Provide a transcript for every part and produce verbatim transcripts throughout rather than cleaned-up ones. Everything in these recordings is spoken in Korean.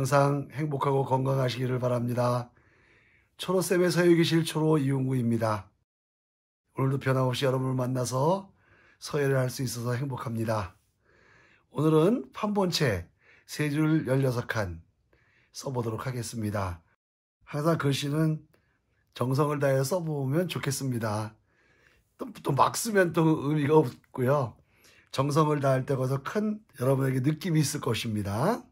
항상 행복하고 건강하시기를 바랍니다. 초로쌤의 서유기실 초로 이용구입니다. 오늘도 변함없이 여러분을 만나서 서예를 할 수 있어서 행복합니다. 오늘은 판본체 세 줄 열여섯 칸 써보도록 하겠습니다. 항상 글씨는 정성을 다해 써보면 좋겠습니다. 또, 또 막 쓰면 또 의미가 없고요. 정성을 다할 때 거기서 큰 여러분에게 느낌이 있을 것입니다.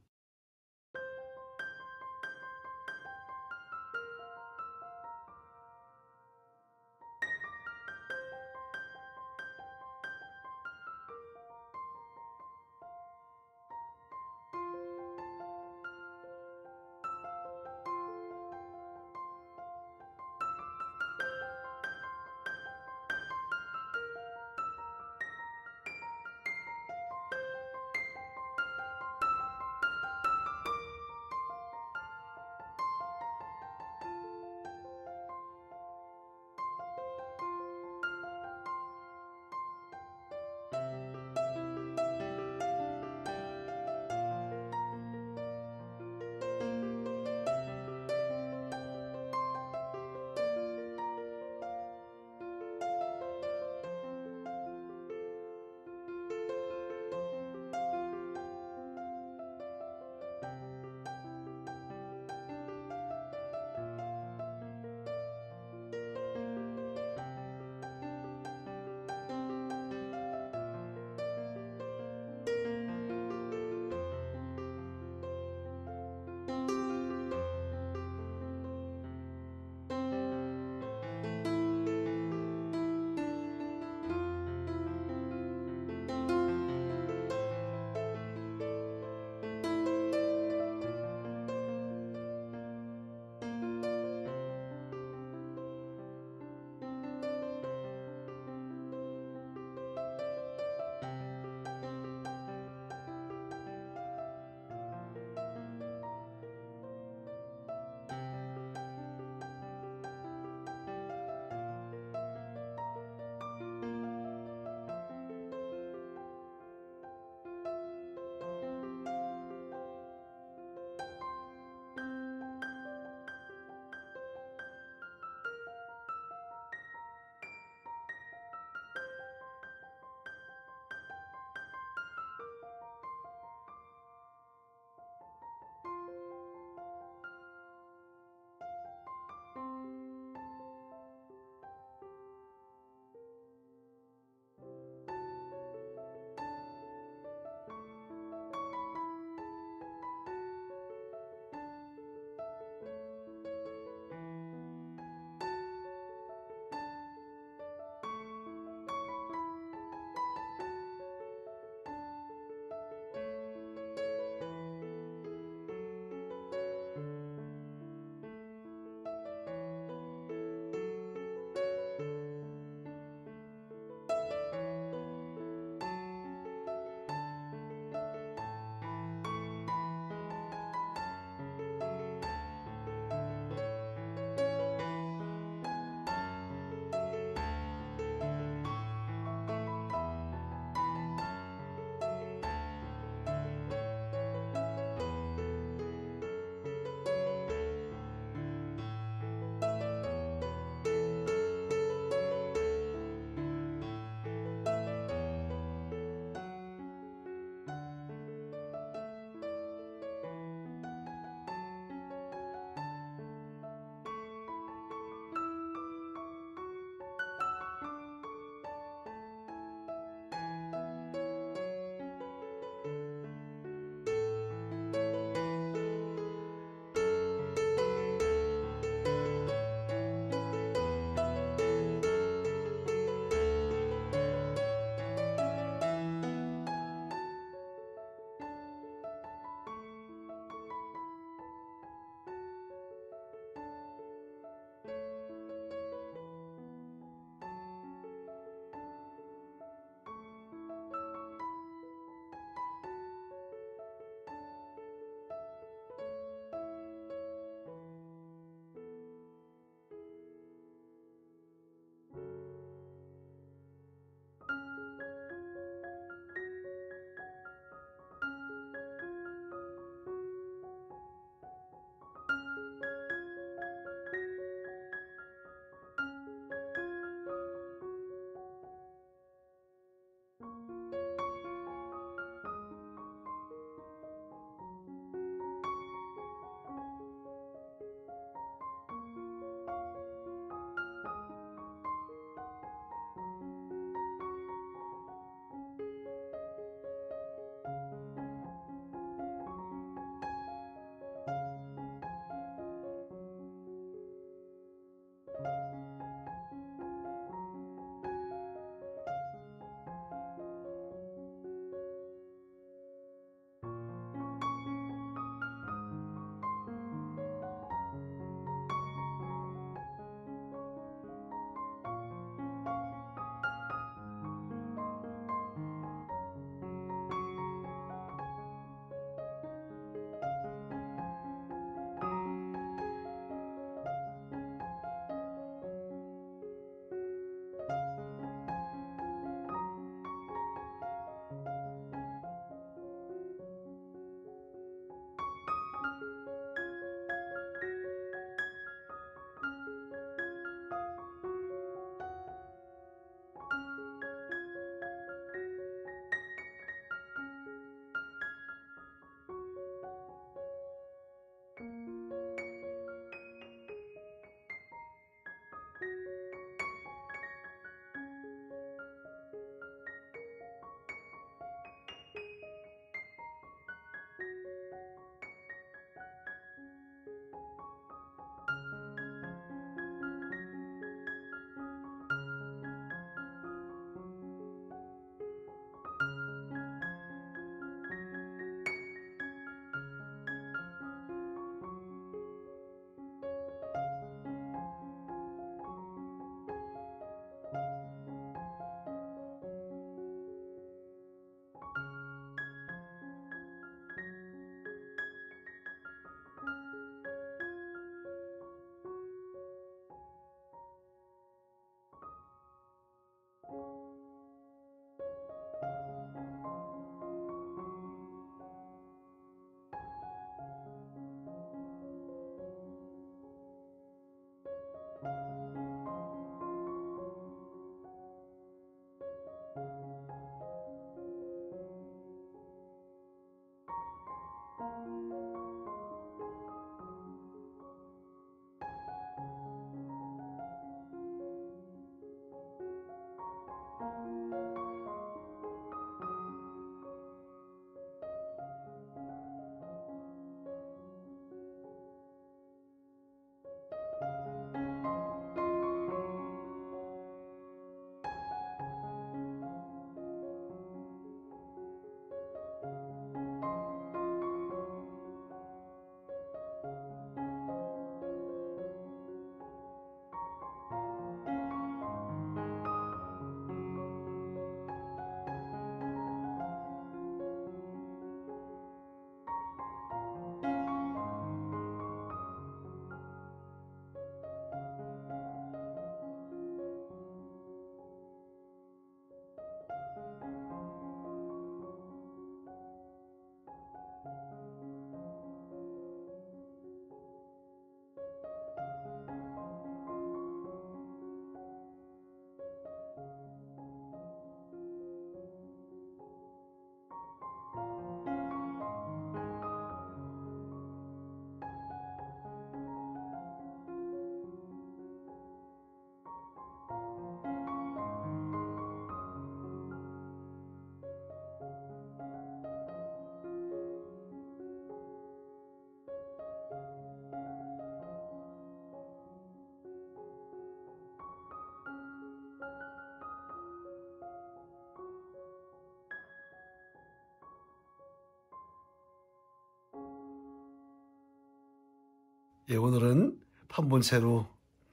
예, 오늘은 판본체로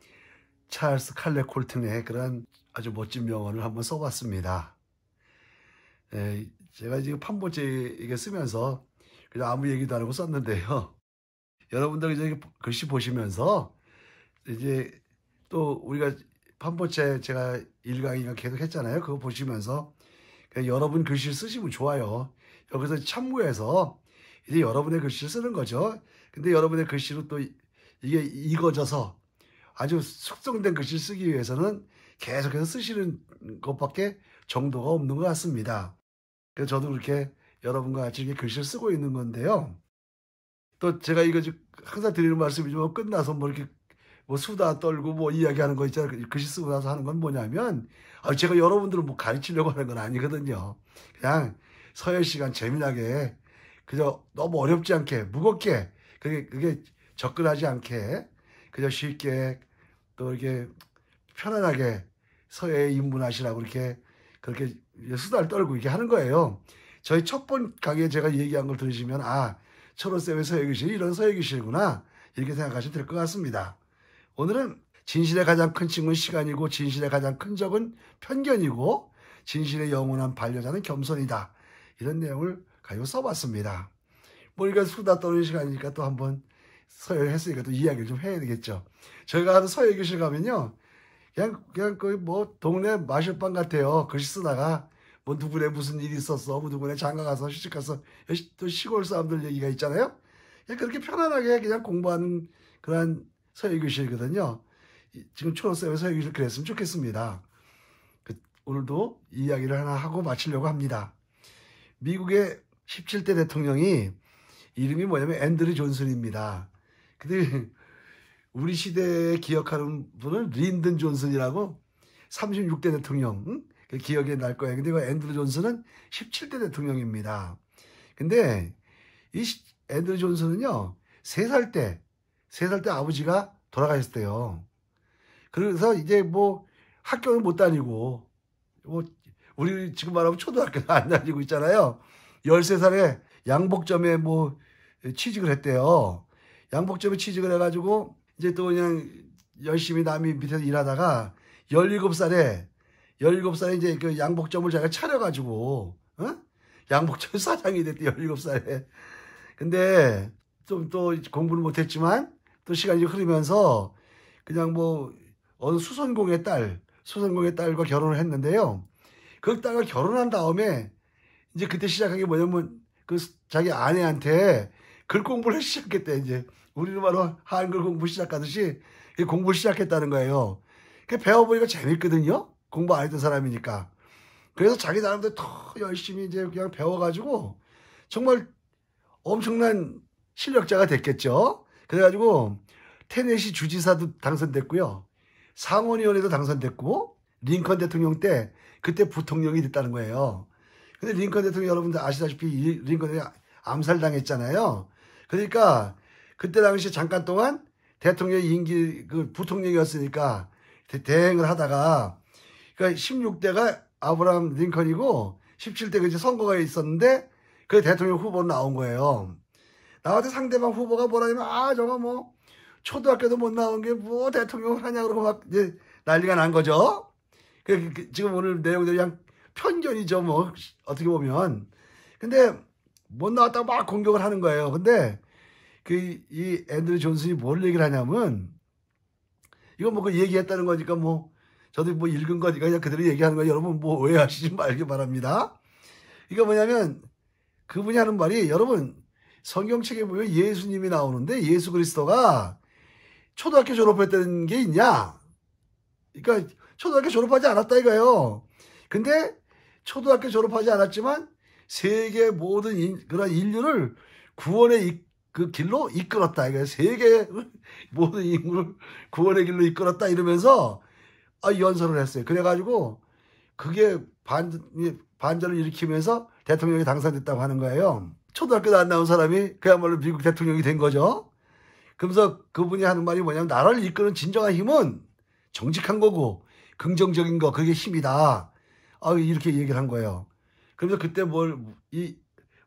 찰스 칼레 콜튼의 그런 아주 멋진 명언을 한번 써봤습니다. 예, 제가 지금 판본체 이게 쓰면서 그냥 아무 얘기도 안 하고 썼는데요. 여러분들 이제 글씨 보시면서 이제 또 우리가 판본체 제가 일 강의가 계속 했잖아요. 그거 보시면서 여러분 글씨를 쓰시면 좋아요. 여기서 참고해서 이제 여러분의 글씨를 쓰는 거죠. 근데 여러분의 글씨로 또 이게 익어져서 아주 숙성된 글씨를 쓰기 위해서는 계속해서 쓰시는 것밖에 정도가 없는 것 같습니다. 그래서 저도 그렇게 여러분과 같이 이렇게 글씨를 쓰고 있는 건데요. 또 제가 이거 항상 드리는 말씀이지만 끝나서 뭐 이렇게 뭐 수다 떨고 뭐 이야기하는 거 있잖아요. 글씨 쓰고 나서 하는 건 뭐냐면 제가 여러분들을 뭐 가르치려고 하는 건 아니거든요. 그냥 서열 시간 재미나게 그저 너무 어렵지 않게 무겁게 그게 그게 접근하지 않게 그저 쉽게 또 이렇게 편안하게 서예에 입문하시라고 이렇게 그렇게 수다를 떨고 이렇게 하는 거예요. 저희 첫 번 강의에 제가 얘기한 걸 들으시면 아 철호쌤의 서예교실 이런 서예교실이구나 이렇게 생각하시면 될 것 같습니다. 오늘은 진실의 가장 큰 칭은 시간이고 진실의 가장 큰 적은 편견이고 진실의 영원한 반려자는 겸손이다. 이런 내용을 가지고 써봤습니다. 뭐 우리가 수다 떠는 시간이니까 또 한번 서예를 했으니까 또 이야기를 좀 해야 되겠죠. 저희가 하는 서예교실 가면요. 그냥, 그냥 거의 뭐 동네 마실방 같아요. 글씨 쓰다가 뭐 누구네 무슨 일이 있었어. 뭐 누구네 장가 가서 시집 가서 또 시골 사람들 얘기가 있잖아요. 그냥 그렇게 편안하게 그냥 공부하는 그런 서예교실이거든요. 지금 초록쌤의 서예교실 그랬으면 좋겠습니다. 그, 오늘도 이야기를 하나 하고 마치려고 합니다. 미국의 십칠 대 대통령이 이름이 뭐냐면 앤드류 존슨입니다. 근데 우리 시대에 기억하는 분은 린든 존슨이라고 삼십육 대 대통령 응? 기억에 날 거예요. 근데 그 앤드류 존슨은 십칠 대 대통령입니다. 근데 이 앤드류 존슨은요 세 살 때 세 살 때 아버지가 돌아가셨대요. 그래서 이제 뭐 학교는 못 다니고 뭐 우리 지금 말하면 초등학교도 안 다니고 있잖아요. 열세 살에 양복점에 뭐 취직을 했대요. 양복점에 취직을 해가지고 이제 또 그냥 열심히 남이 밑에서 일하다가 열일곱 살에 열일곱 살에 이제 그 양복점을 자기가 차려가지고 어? 양복점 사장이 됐대 열일곱 살에. 근데 좀 또 공부는 못했지만 또 시간이 흐르면서 그냥 뭐 어느 수선공의 딸 수선공의 딸과 결혼을 했는데요. 그 딸과 결혼한 다음에 이제 그때 시작한 게 뭐냐면 그 자기 아내한테 글 공부를 시작했대. 이제 우리는 바로 한글 공부 시작하듯이 공부를 시작했다는 거예요. 배워보니까 재밌거든요. 공부 안 했던 사람이니까. 그래서 자기 나름대로 더 열심히 이제 그냥 배워가지고 정말 엄청난 실력자가 됐겠죠. 그래가지고 테네시 주지사도 당선됐고요. 상원의원에도 당선됐고 링컨 대통령 때 그때 부통령이 됐다는 거예요. 근데 링컨 대통령 여러분들 아시다시피 링컨이 암살당했잖아요. 그러니까 그때 당시 잠깐 동안 대통령 임기 그 부통령이었으니까 대행을 하다가 그러니까 십육 대가 아브라함 링컨이고 십칠 대 그 선거가 있었는데 그 대통령 후보로 나온 거예요. 나한테 상대방 후보가 뭐라냐면 아 저거 뭐 초등학교도 못 나온 게 뭐 대통령을 하냐 그러고 막 이제 난리가 난 거죠. 그, 그, 지금 오늘 내용들이 그냥 편견이죠 뭐 어떻게 보면. 근데 못 나왔다고 막 공격을 하는 거예요. 근데 그 이 앤드류 존슨이 뭘 얘기를 하냐면 이거 뭐 그 얘기했다는 거니까 뭐 저도 뭐 읽은 거니까 그냥 그대로 얘기하는 거예요. 여러분 뭐 오해하시지 말기 바랍니다. 이거 뭐냐면 그분이 하는 말이 여러분 성경책에 보면 예수님이 나오는데 예수 그리스도가 초등학교 졸업했다는 게 있냐? 그러니까 초등학교 졸업하지 않았다 이거예요. 근데 초등학교 졸업하지 않았지만 세계 모든 인, 그런 인류를 구원의 이, 그 길로 이끌었다 이거예요. 세계 모든 인류를 구원의 길로 이끌었다 이러면서 아, 연설을 했어요. 그래가지고 그게 반, 반전을 일으키면서 대통령이 당선됐다고 하는 거예요. 초등학교도 안 나온 사람이 그야말로 미국 대통령이 된 거죠. 그러면서 그분이 하는 말이 뭐냐면 나라를 이끄는 진정한 힘은 정직한 거고 긍정적인 거 그게 힘이다. 아, 이렇게 얘기를 한 거예요. 그래서 그때 뭘 이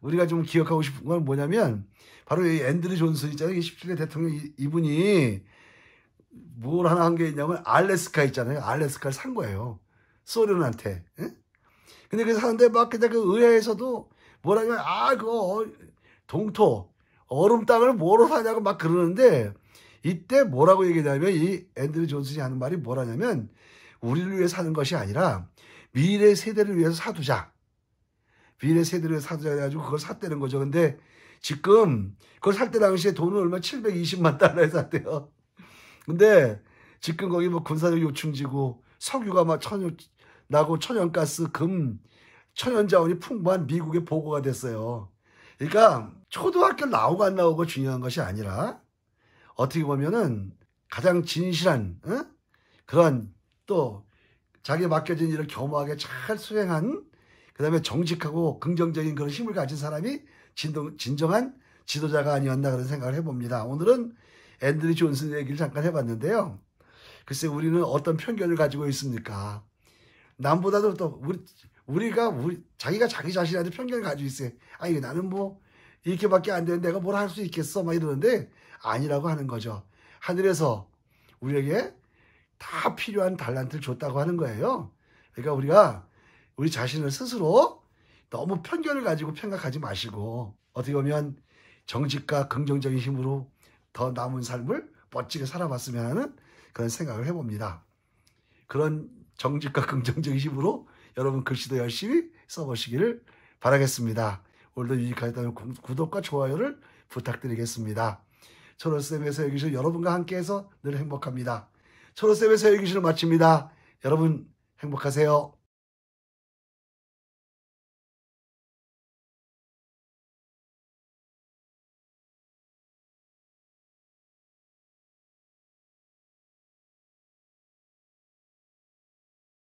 우리가 좀 기억하고 싶은 건 뭐냐면 바로 이 앤드류 존슨 있잖아요. 십칠 대 대통령 이- 이분이 뭘 하나 한 게 있냐면 알래스카 있잖아요. 알래스카를 산 거예요. 소련한테. 예? 근데 그 사는데 막 그냥 그 의회에서도 뭐라냐면 아 그거 동토 얼음 땅을 뭐로 사냐고 막 그러는데 이때 뭐라고 얘기하냐면 이 앤드류 존슨이 하는 말이 뭐라냐면 우리를 위해 사는 것이 아니라 미래 세대를 위해서 사두자. 미래 세대를 위해서 사두자 해가지고 그걸 샀다는 거죠. 근데 지금 그걸 살 때 당시에 돈은 얼마 칠백이십만 달러에 샀대요. 근데 지금 거기 뭐 군사적 요충지고 석유가 막 천연 나고 천연가스, 금, 천연자원이 풍부한 미국에 보고가 됐어요. 그러니까 초등학교 나오고 안 나오고 중요한 것이 아니라 어떻게 보면은 가장 진실한 어? 그런 또 자기에 맡겨진 일을 겸허하게 잘 수행한 그다음에 정직하고 긍정적인 그런 힘을 가진 사람이 진동, 진정한 지도자가 아니었나 그런 생각을 해봅니다. 오늘은 앤드류 존슨 얘기를 잠깐 해봤는데요. 글쎄 우리는 어떤 편견을 가지고 있습니까? 남보다도 또 우리, 우리가 우리 자기가 자기 자신한테 편견을 가지고 있어요. 아니 나는 뭐 이렇게밖에 안 되는데 내가 뭘 할 수 있겠어 막 이러는데 아니라고 하는 거죠. 하늘에서 우리에게 다 필요한 달란트를 줬다고 하는 거예요. 그러니까 우리가 우리 자신을 스스로 너무 편견을 가지고 생각하지 마시고 어떻게 보면 정직과 긍정적인 힘으로 더 남은 삶을 멋지게 살아봤으면 하는 그런 생각을 해봅니다. 그런 정직과 긍정적인 힘으로 여러분 글씨도 열심히 써보시기를 바라겠습니다. 오늘도 유익하셨다면 구독과 좋아요를 부탁드리겠습니다. 초록쌤의 서유기실 여러분과 함께해서 늘 행복합니다. 초록쌤의 서유기실을 마칩니다. 여러분 행복하세요.